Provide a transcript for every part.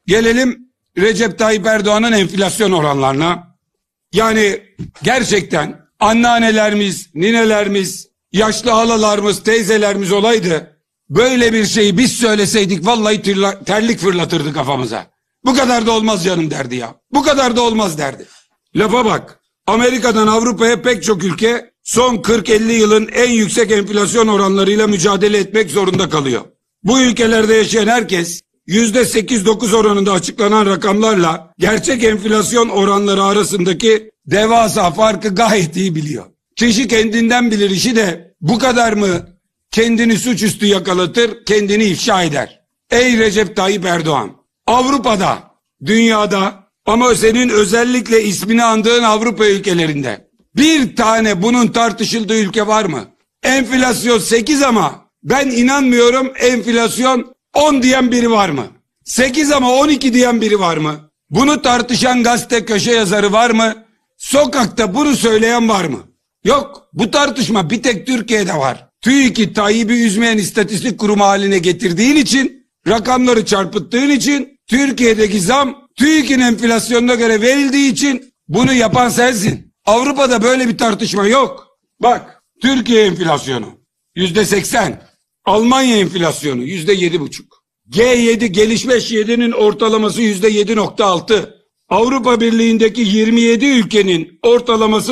Gelelim Recep Tayyip Erdoğan'ın enflasyon oranlarına. Yani gerçekten anneannelerimiz, ninelerimiz, yaşlı halalarımız, teyzelerimiz olaydı, böyle bir şeyi biz söyleseydik vallahi terlik fırlatırdı kafamıza. Bu kadar da olmaz canım derdi ya. Bu kadar da olmaz derdi. Lafa bak. Amerika'dan Avrupa'ya pek çok ülke son 40-50 yılın en yüksek enflasyon oranlarıyla mücadele etmek zorunda kalıyor. Bu ülkelerde yaşayan herkes %8-9 oranında açıklanan rakamlarla gerçek enflasyon oranları arasındaki devasa farkı gayet iyi biliyor. Kişi kendinden bilir işi de bu kadar mı kendini suçüstü yakalatır, kendini ifşa eder? Ey Recep Tayyip Erdoğan, Avrupa'da, dünyada ama senin özellikle ismini andığın Avrupa ülkelerinde bir tane bunun tartışıldığı ülke var mı? Enflasyon 8 ama ben inanmıyorum enflasyon 10 diyen biri var mı? 8 ama 12 diyen biri var mı? Bunu tartışan gazete köşe yazarı var mı? Sokakta bunu söyleyen var mı? Yok, bu tartışma bir tek Türkiye'de var. TÜİK'i Tayyip'i üzmeyen istatistik kurumu haline getirdiğin için, rakamları çarpıttığın için, Türkiye'deki zam TÜİK'in enflasyonuna göre verildiği için bunu yapan sensin. Avrupa'da böyle bir tartışma yok. Bak, Türkiye enflasyonu %80, Almanya enflasyonu %7,5. G7 gelişmiş 7'nin ortalaması %7,6. Avrupa Birliği'ndeki 27 ülkenin ortalaması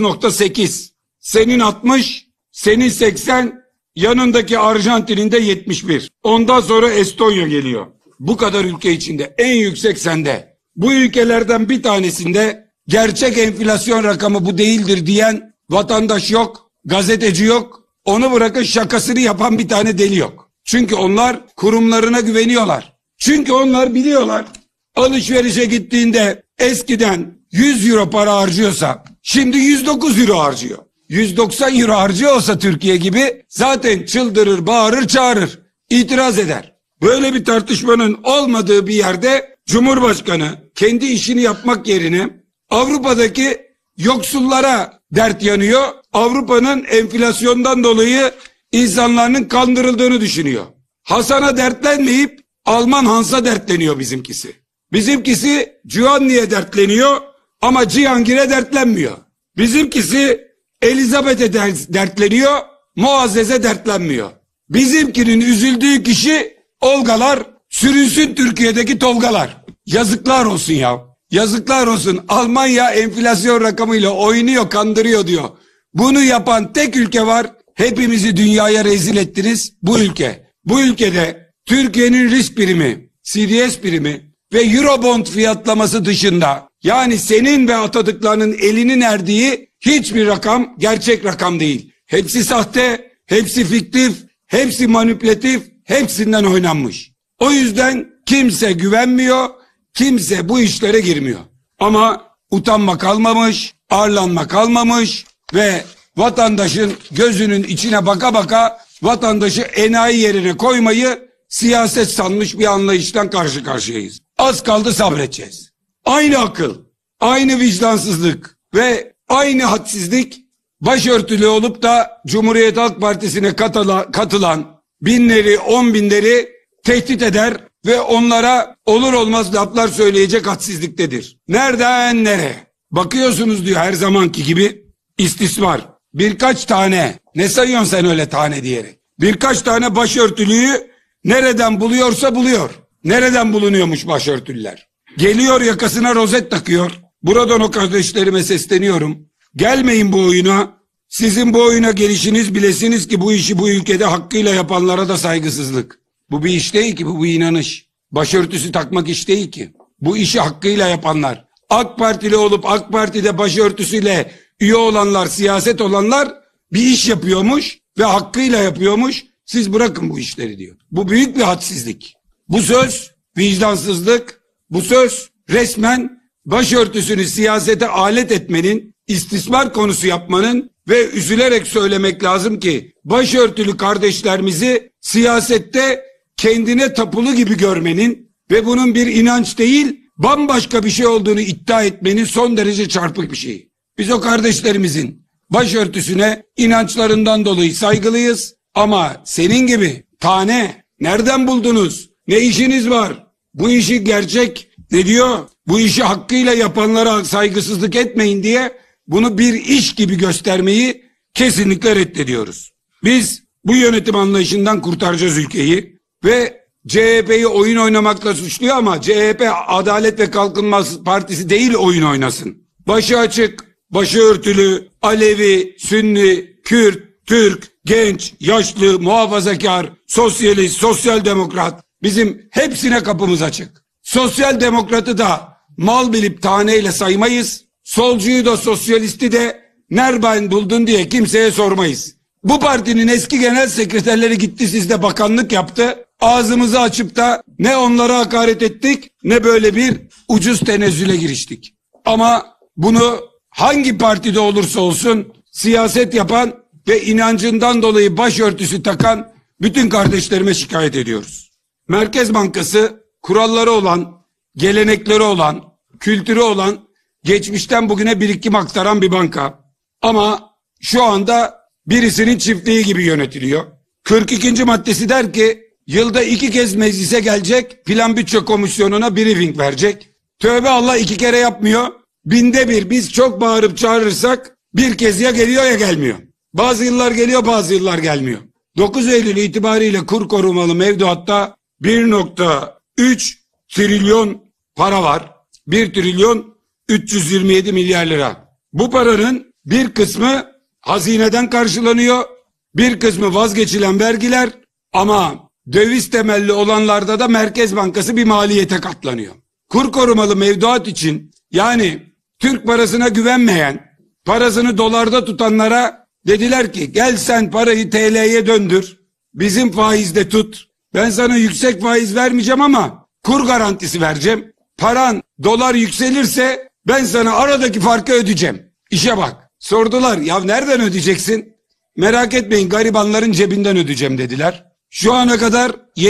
9,8. Senin 60, senin 80, yanındaki Arjantin'in de 71. Ondan sonra Estonya geliyor. Bu kadar ülke içinde en yüksek sende. Bu ülkelerden bir tanesinde gerçek enflasyon rakamı bu değildir diyen vatandaş yok, gazeteci yok. Onu bırakın, şakasını yapan bir tane deli yok. Çünkü onlar kurumlarına güveniyorlar. Çünkü onlar biliyorlar. Alışverişe gittiğinde eskiden 100 euro para harcıyorsa şimdi 109 euro harcıyor. 190 euro harcıyor olsa Türkiye gibi zaten çıldırır, bağırır, çağırır, itiraz eder. Böyle bir tartışmanın olmadığı bir yerde Cumhurbaşkanı kendi işini yapmak yerine Avrupa'daki yoksullara dert yanıyor. Avrupa'nın enflasyondan dolayı insanların kandırıldığını düşünüyor. Hasan'a dertlenmeyip Alman Hans'a dertleniyor bizimkisi. Bizimkisi Giovanni'ye dertleniyor ama Cihangir'e dertlenmiyor. Bizimkisi Elizabeth'e dertleniyor, Muazzez'e dertlenmiyor. Bizimkinin üzüldüğü kişi Olgalar, sürünsün Türkiye'deki Tolgalar. Yazıklar olsun ya. Yazıklar olsun. Almanya enflasyon rakamıyla oynuyor, kandırıyor diyor. Bunu yapan tek ülke var. Hepimizi dünyaya rezil ettiniz, bu ülke. Bu ülkede Türkiye'nin risk primi, CDS primi ve Eurobond fiyatlaması dışında, yani senin ve atadıklarının elinin erdiği hiçbir rakam gerçek rakam değil. Hepsi sahte, hepsi fiktif, hepsi manipülatif, hepsinden oynanmış. O yüzden kimse güvenmiyor, kimse bu işlere girmiyor. Ama utanma kalmamış, arlanma kalmamış ve vatandaşın gözünün içine baka baka vatandaşı enayi yerine koymayı siyaset sanmış bir anlayıştan karşı karşıyayız. Az kaldı, sabredeceğiz. Aynı akıl, aynı vicdansızlık ve aynı hadsizlik başörtülü olup da Cumhuriyet Halk Partisi'ne katılan binleri, 10 binleri tehdit eder ve onlara olur olmaz laflar söyleyecek hadsizliktedir. Nereden nereye? Bakıyorsunuz diyor her zamanki gibi istismar. Birkaç tane, ne sayıyorsun sen öyle tane diyerek? Birkaç tane başörtülüyü nereden buluyorsa buluyor. Nereden bulunuyormuş başörtüler? Geliyor, yakasına rozet takıyor. Buradan o kardeşlerime sesleniyorum. Gelmeyin bu oyuna. Sizin bu oyuna gelişiniz bilesiniz ki bu işi bu ülkede hakkıyla yapanlara da saygısızlık. Bu bir iş değil ki, bu bir inanış. Başörtüsü takmak iş değil ki. Bu işi hakkıyla yapanlar. AK Partili olup AK Parti'de başörtüsüyle üye olanlar, siyaset olanlar bir iş yapıyormuş ve hakkıyla yapıyormuş. Siz bırakın bu işleri diyor. Bu büyük bir hadsizlik. Bu söz vicdansızlık. Bu söz resmen başörtüsünü siyasete alet etmenin, istismar konusu yapmanın ve üzülerek söylemek lazım ki başörtülü kardeşlerimizi siyasette kendine tapulu gibi görmenin ve bunun bir inanç değil bambaşka bir şey olduğunu iddia etmenin son derece çarpık bir şey. Biz o kardeşlerimizin başörtüsüne inançlarından dolayı saygılıyız ama senin gibi tane nereden buldunuz? Ne işiniz var? bu işi gerçek ne diyor? Bu işi hakkıyla yapanlara saygısızlık etmeyin diye bunu bir iş gibi göstermeyi kesinlikle reddediyoruz. Biz bu yönetim anlayışından kurtaracağız ülkeyi ve CHP'yi oyun oynamakla suçluyor ama CHP Adalet ve Kalkınma Partisi değil oyun oynasın. Başı açık, başı örtülü, Alevi, Sünni, Kürt, Türk, genç, yaşlı, muhafazakar, sosyalist, sosyal demokrat bizim hepsine kapımız açık. Sosyal demokratı da mal bilip taneyle saymayız. Solcuyu da sosyalisti de nereden buldun diye kimseye sormayız. Bu partinin eski genel sekreterleri gitti sizde bakanlık yaptı. Ağzımızı açıp da ne onlara hakaret ettik ne böyle bir ucuz tenezzüle giriştik. Ama bunu hangi partide olursa olsun siyaset yapan ve inancından dolayı başörtüsü takan bütün kardeşlerime şikayet ediyoruz. Merkez Bankası kuralları olan, gelenekleri olan, kültürü olan, geçmişten bugüne birikim aktaran bir banka. Ama şu anda birisinin çiftliği gibi yönetiliyor. 42. maddesi der ki yılda 2 kez meclise gelecek, Plan Bütçe Komisyonu'na briefing verecek. Tövbe Allah 2 kere yapmıyor. Binde bir biz çok bağırıp çağırırsak bir kez ya geliyor ya gelmiyor. Bazı yıllar geliyor bazı yıllar gelmiyor. 9 Eylül itibariyle kur korumalı mevduatta 1,3 trilyon para var. 1 trilyon 327 milyar lira. Bu paranın bir kısmı hazineden karşılanıyor. Bir kısmı vazgeçilen vergiler ama döviz temelli olanlarda da Merkez Bankası bir maliyete katlanıyor. Kur korumalı mevduat için yani Türk parasına güvenmeyen, parasını dolarda tutanlara dediler ki gel sen parayı TL'ye döndür, bizim faizde tut. Ben sana yüksek faiz vermeyeceğim ama kur garantisi vereceğim. Paran dolar yükselirse ben sana aradaki farkı ödeyeceğim. İşe bak. Sordular ya nereden ödeyeceksin? Merak etmeyin garibanların cebinden ödeyeceğim dediler. Şu ana kadar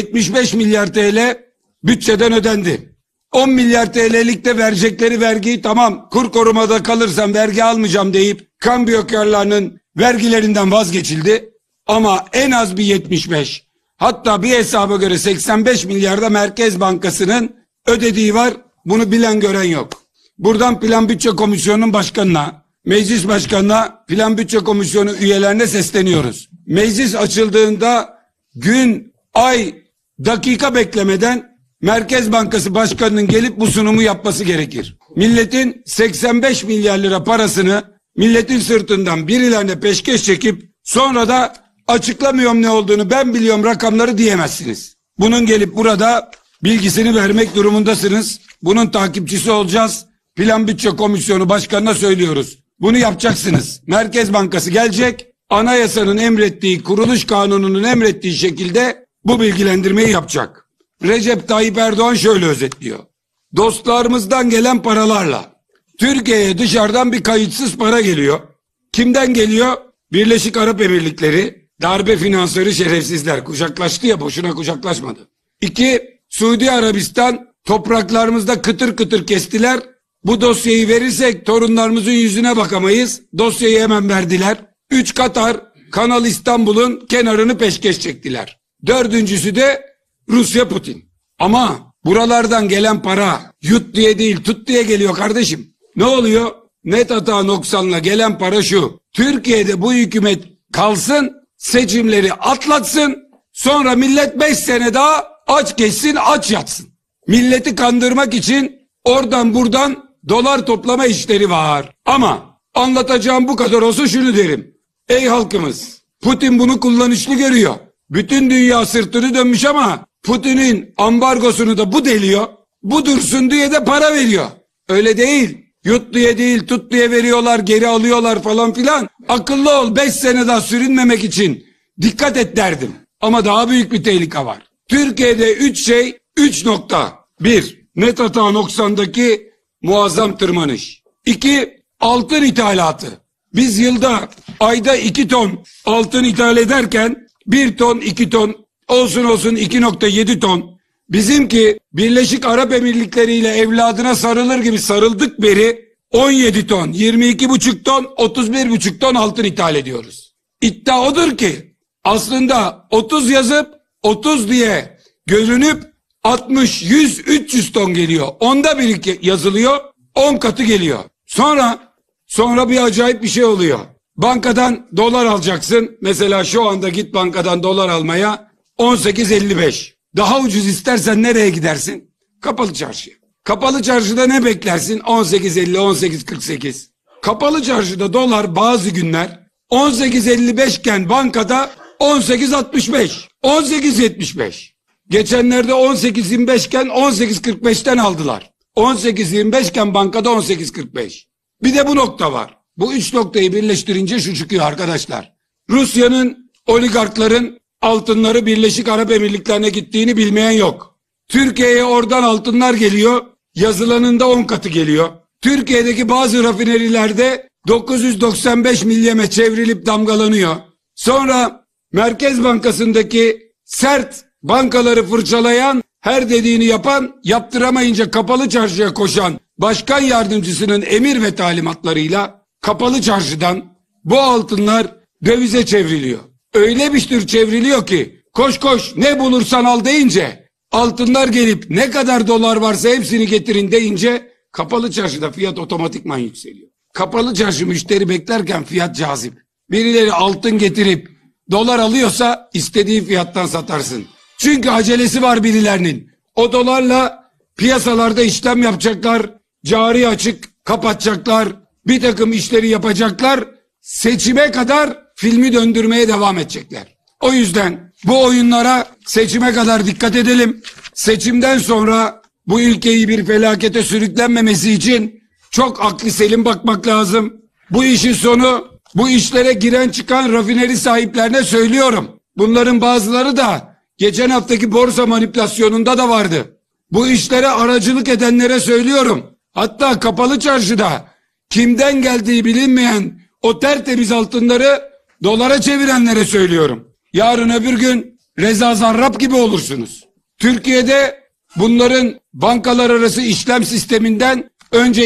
75 milyar TL bütçeden ödendi. 10 milyar TL'lik de verecekleri vergiyi tamam kur korumada kalırsam vergi almayacağım deyip kambiyo karlarının vergilerinden vazgeçildi. Ama en az bir 75 hatta bir hesaba göre 85 milyarda Merkez Bankası'nın ödediği var. Bunu bilen gören yok. Buradan Plan Bütçe Komisyonu'nun başkanına, meclis başkanına, Plan Bütçe Komisyonu üyelerine sesleniyoruz. Meclis açıldığında gün, ay, dakika beklemeden Merkez Bankası Başkanı'nın gelip bu sunumu yapması gerekir. Milletin 85 milyar lira parasını milletin sırtından birilerine peşkeş çekip sonra da açıklamıyorum ne olduğunu ben biliyorum rakamları diyemezsiniz. Bunun gelip burada bilgisini vermek durumundasınız. Bunun takipçisi olacağız. Plan Bütçe Komisyonu Başkanı'na söylüyoruz. Bunu yapacaksınız. Merkez Bankası gelecek. Anayasanın emrettiği, kuruluş kanununun emrettiği şekilde bu bilgilendirmeyi yapacak. Recep Tayyip Erdoğan şöyle özetliyor. Dostlarımızdan gelen paralarla Türkiye'ye dışarıdan bir kayıtsız para geliyor. Kimden geliyor? Birleşik Arap Emirlikleri, darbe finansörü şerefsizler. Kucaklaştı ya boşuna kucaklaşmadı. 2. Suudi Arabistan topraklarımızda kıtır kıtır kestiler. Bu dosyayı verirsek torunlarımızın yüzüne bakamayız. Dosyayı hemen verdiler. 3. Katar, Kanal İstanbul'un kenarını peşkeş çektiler. 4.'sü de Rusya Putin. Ama buralardan gelen para yut diye değil tut diye geliyor kardeşim. Ne oluyor? Net hata noksanla gelen para şu. Türkiye'de bu hükümet kalsın, seçimleri atlatsın, sonra millet 5 sene daha aç geçsin, aç yatsın. Milleti kandırmak için oradan buradan dolar toplama işleri var. Ama anlatacağım bu kadar olsa şunu derim. Ey halkımız, Putin bunu kullanışlı görüyor. Bütün dünya sırtını dönmüş ama Putin'in ambargosunu da bu deliyor. Bu dursun diye de para veriyor. Öyle değil. Yut diye değil tut diye veriyorlar, geri alıyorlar falan filan. Akıllı ol 5 sene daha sürünmemek için dikkat et derdim. Ama daha büyük bir tehlike var. Türkiye'de 3 şey 3 nokta. 1. Net hata noksandaki muazzam tırmanış. 2. Altın ithalatı. Biz yılda ayda 2 ton altın ithal ederken 1 ton 2 ton olsun 2,7 ton. Bizimki Birleşik Arap Emirlikleri ile evladına sarılır gibi sarıldık beri 17 ton, 22,5 ton, 31,5 ton altın ithal ediyoruz. İddia odur ki aslında 30 yazıp 30 diye görünüp 60, 100, 300 ton geliyor. Onda biri yazılıyor, 10 katı geliyor. Sonra bir acayip bir şey oluyor. Bankadan dolar alacaksın. Mesela şu anda git bankadan dolar almaya 18.55. Daha ucuz istersen nereye gidersin? Kapalı çarşıya. Kapalı çarşıda ne beklersin? 18.50, 18.48. Kapalı çarşıda dolar bazı günler 18.55 iken bankada 18.65, 18.75. Geçenlerde 18.25 iken 18.45'ten aldılar. 18.25 iken bankada 18.45. Bir de bu nokta var. Bu üç noktayı birleştirince şu çıkıyor arkadaşlar. Rusya'nın oligarkların altınları Birleşik Arap Emirlikleri'ne gittiğini bilmeyen yok. Türkiye'ye oradan altınlar geliyor. Yazılanında 10 katı geliyor. Türkiye'deki bazı rafinerilerde 995 milyeme çevrilip damgalanıyor. Sonra Merkez Bankası'ndaki sert bankaları fırçalayan, her dediğini yapan, yaptıramayınca kapalı çarşıya koşan başkan yardımcısının emir ve talimatlarıyla kapalı çarşıdan bu altınlar dövize çevriliyor. Öyle bir tür çevriliyor ki koş koş ne bulursan al deyince, altınlar gelip ne kadar dolar varsa hepsini getirin deyince kapalı çarşıda fiyat otomatikman yükseliyor. Kapalı çarşı müşteri beklerken fiyat cazip. Birileri altın getirip dolar alıyorsa istediği fiyattan satarsın. Çünkü acelesi var birilerinin. O dolarla piyasalarda işlem yapacaklar, cari açık kapatacaklar, bir takım işleri yapacaklar, seçime kadar filmi döndürmeye devam edecekler. O yüzden bu oyunlara seçime kadar dikkat edelim. Seçimden sonra bu ülkeyi bir felakete sürüklenmemesi için çok aklı selim bakmak lazım. Bu işin sonu, bu işlere giren çıkan rafineri sahiplerine söylüyorum. Bunların bazıları da geçen haftaki borsa manipülasyonunda da vardı. Bu işlere aracılık edenlere söylüyorum. Hatta kapalı çarşıda kimden geldiği bilinmeyen o tertemiz altınları dolara çevirenlere söylüyorum. Yarın öbür gün Reza Zarrab gibi olursunuz. Türkiye'de bunların bankalar arası işlem sisteminden önce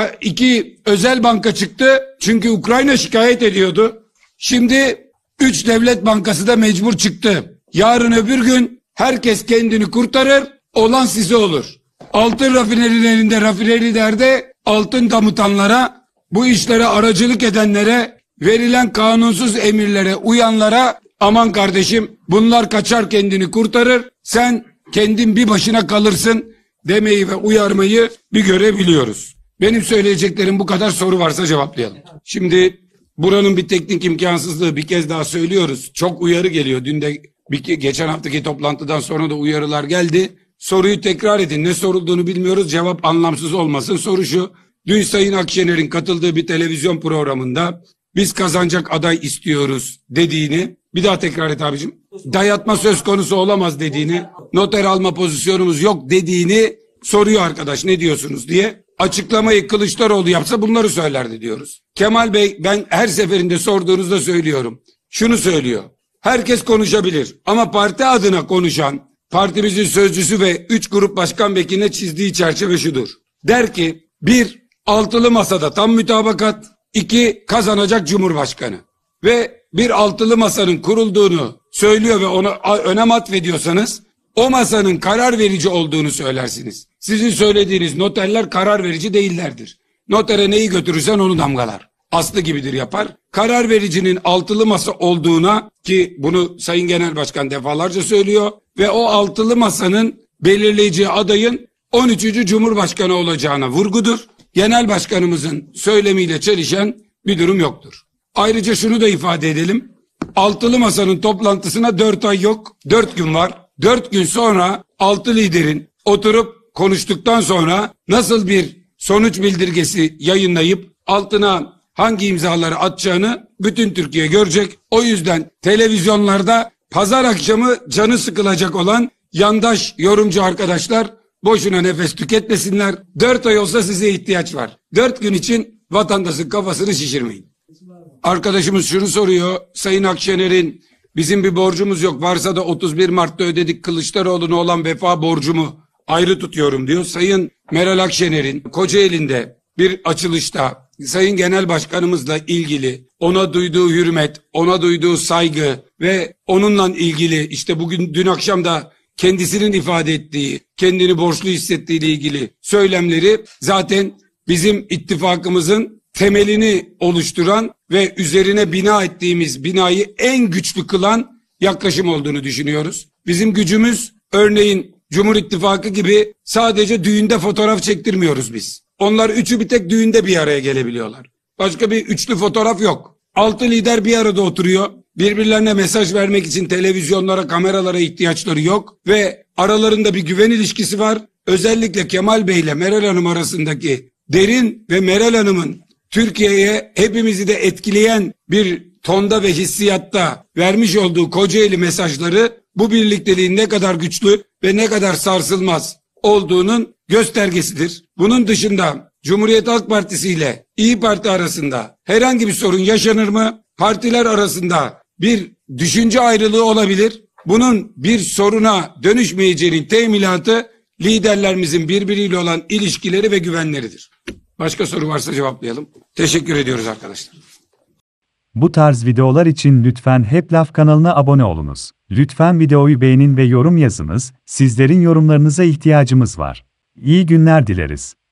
iki özel banka çıktı. Çünkü Ukrayna şikayet ediyordu. Şimdi 3 devlet bankası da mecbur çıktı. Yarın öbür gün herkes kendini kurtarır, olan size olur. Altın rafinerilerinde, rafinerilerde altın damıtanlara, bu işlere aracılık edenlere, verilen kanunsuz emirlere uyanlara aman kardeşim bunlar kaçar kendini kurtarır, sen kendin bir başına kalırsın demeyi ve uyarmayı bir görebiliyoruz. Benim söyleyeceklerim bu kadar, soru varsa cevaplayalım. Şimdi buranın bir teknik imkansızlığı, bir kez daha söylüyoruz. Çok uyarı geliyor. Dün de geçen haftaki toplantıdan sonra da uyarılar geldi. Soruyu tekrar edin. Ne sorulduğunu bilmiyoruz. Cevap anlamsız olmasın. Soru şu. Dün Sayın Akşener'in katıldığı bir televizyon programında biz kazanacak aday istiyoruz dediğini, bir daha tekrar et abicim. Dayatma söz konusu olamaz dediğini, noter alma pozisyonumuz yok dediğini soruyor arkadaş, ne diyorsunuz diye. Açıklamayı Kılıçdaroğlu yapsa bunları söylerdi diyoruz. Kemal Bey, ben her seferinde sorduğunuzda söylüyorum. Şunu söylüyor. Herkes konuşabilir ama parti adına konuşan, partimizin sözcüsü ve 3 grup başkan vekiline çizdiği çerçeve şudur. Der ki 1. Altılı masada tam mütabakat. 2. Kazanacak Cumhurbaşkanı. Ve bir altılı masanın kurulduğunu söylüyor ve ona önem atfediyorsanız o masanın karar verici olduğunu söylersiniz. Sizin söylediğiniz noterler karar verici değillerdir. Notere neyi götürürsen onu damgalar. Aslı gibidir yapar. Karar vericinin altılı masa olduğuna, ki bunu Sayın Genel Başkan defalarca söylüyor ve o altılı masanın belirleyeceği adayın 13. Cumhurbaşkanı olacağına vurgudur. Genel Başkanımızın söylemiyle çelişen bir durum yoktur. Ayrıca şunu da ifade edelim. Altılı masanın toplantısına 4 ay yok, 4 gün var. 4 gün sonra 6 liderin oturup konuştuktan sonra nasıl bir sonuç bildirgesi yayınlayıp altına hangi imzaları atacağını bütün Türkiye görecek. O yüzden televizyonlarda pazar akşamı canı sıkılacak olan yandaş yorumcu arkadaşlar boşuna nefes tüketmesinler. 4 ay olsa size ihtiyaç var. 4 gün için vatandaşın kafasını şişirmeyin. Arkadaşımız şunu soruyor. Sayın Akşener'in bizim bir borcumuz yok, varsa da 31 Mart'ta ödedik, Kılıçdaroğlu'na olan vefa borcumu ayrı tutuyorum diyor. Sayın Meral Akşener'in Kocaeli'nde bir açılışta Sayın Genel Başkanımızla ilgili ona duyduğu hürmet, ona duyduğu saygı ve onunla ilgili işte dün akşam da kendisinin ifade ettiği, kendini borçlu hissettiği ile ilgili söylemleri zaten bizim ittifakımızın temelini oluşturan ve üzerine bina ettiğimiz binayı en güçlü kılan yaklaşım olduğunu düşünüyoruz. Bizim gücümüz örneğin Cumhur İttifakı gibi sadece düğünde fotoğraf çektirmiyoruz biz. Onlar üçü bir tek düğünde bir araya gelebiliyorlar. Başka bir üçlü fotoğraf yok. 6 lider bir arada oturuyor. Birbirlerine mesaj vermek için televizyonlara, kameralara ihtiyaçları yok ve aralarında bir güven ilişkisi var. Özellikle Kemal Bey ile Meral Hanım arasındaki derin ve Meral Hanım'ın Türkiye'ye hepimizi de etkileyen bir tonda ve hissiyatta vermiş olduğu Kocaeli mesajları bu birlikteliğin ne kadar güçlü ve ne kadar sarsılmaz olduğunun göstergesidir. Bunun dışında Cumhuriyet Halk Partisi ile İYİ Parti arasında herhangi bir sorun yaşanır mı? Partiler arasında bir düşünce ayrılığı olabilir. Bunun bir soruna dönüşmeyeceğinin teminatı liderlerimizin birbiriyle olan ilişkileri ve güvenleridir. Başka soru varsa cevaplayalım. Teşekkür ediyoruz arkadaşlar. Bu tarz videolar için lütfen Hep Laf kanalına abone olunuz. Lütfen videoyu beğenin ve yorum yazınız, sizlerin yorumlarınıza ihtiyacımız var. İyi günler dileriz.